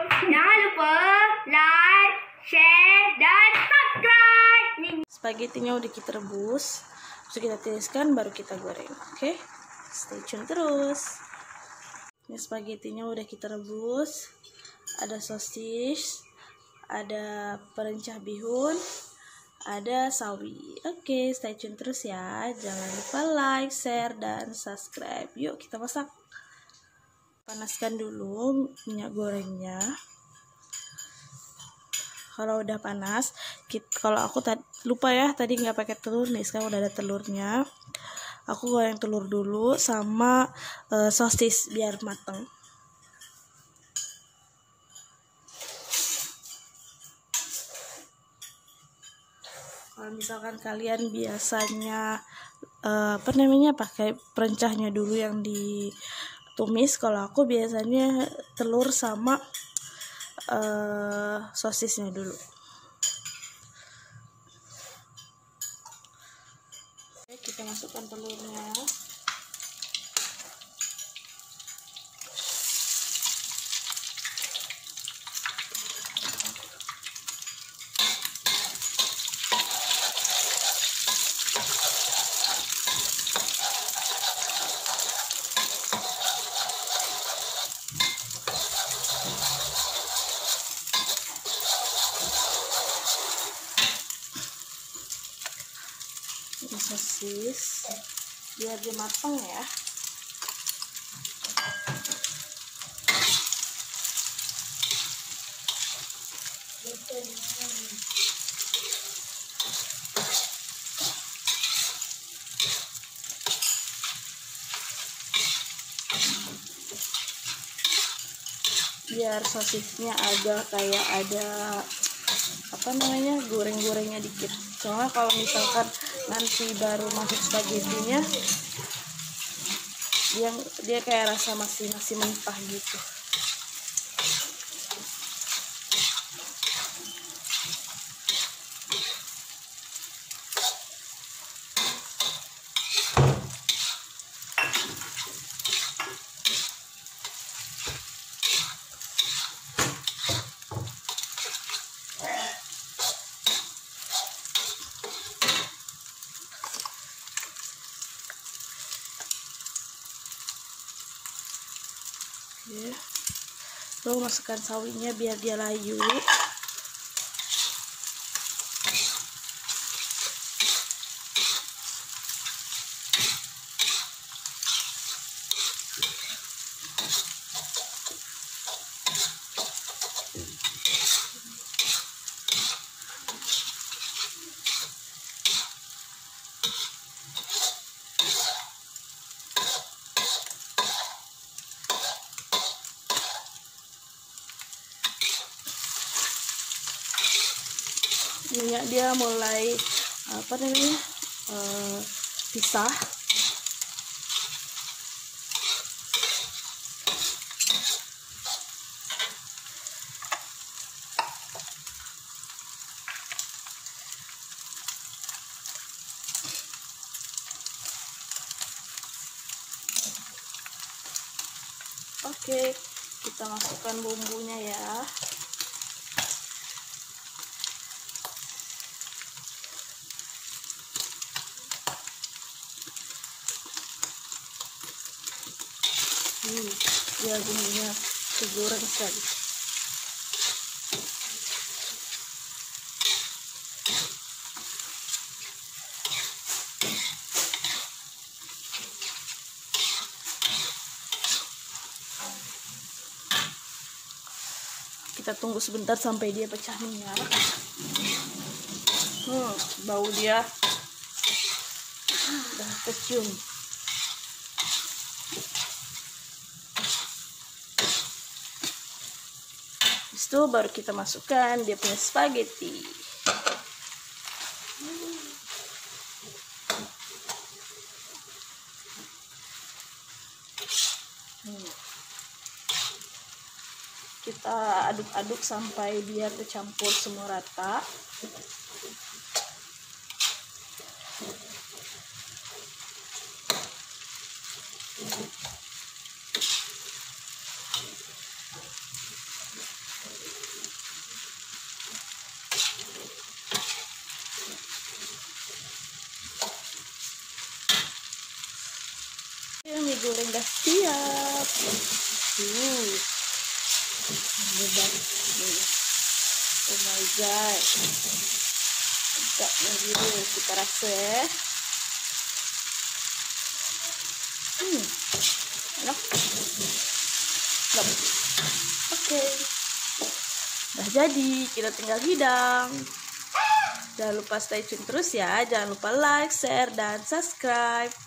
Jangan lupa like, share, dan subscribe. Spagettinya udah kita rebus, terus kita tiriskan, baru kita goreng. Oke, stay tune terus. Ini spagettinya udah kita rebus, ada sosis, ada perencah bihun, ada sawi. Oke, stay tune terus ya. Jangan lupa like, share, dan subscribe. Yuk kita masak. Panaskan dulu minyak gorengnya. Kalau udah panas, kalau aku lupa ya tadi nggak pakai telur nih, sekarang udah ada telurnya. Aku goreng telur dulu sama sosis biar mateng. Kalau misalkan kalian biasanya pakai perencahnya dulu yang ditumis, kalau aku biasanya telur sama sosisnya dulu. Oke, kita masukkan telurnya. Ini sosis biar dia matang ya. Biar sosisnya agak kayak ada goreng-gorengnya dikit. Soalnya kalau misalkan nanti baru masuk spagettinya, dia kayak rasa masih mentah gitu. Lalu masukkan sawinya biar dia layu. Minyak dia mulai pisah. Oke, kita masukkan bumbunya ya. Biar bumbunya segoreng sekali. Kita tunggu sebentar sampai dia pecah minyak. Bau dia udah kecium. Itu baru kita masukkan dia punya spaghetti. Kita aduk-aduk sampai biar tercampur semua rata. Mie goreng udah siap. Hebat nih. Oh my god. Enggaknya dulu kita rasa ya. Enak. Oke. Udah jadi, kita tinggal hidang. Jangan lupa stay tune terus ya. Jangan lupa like, share, dan subscribe.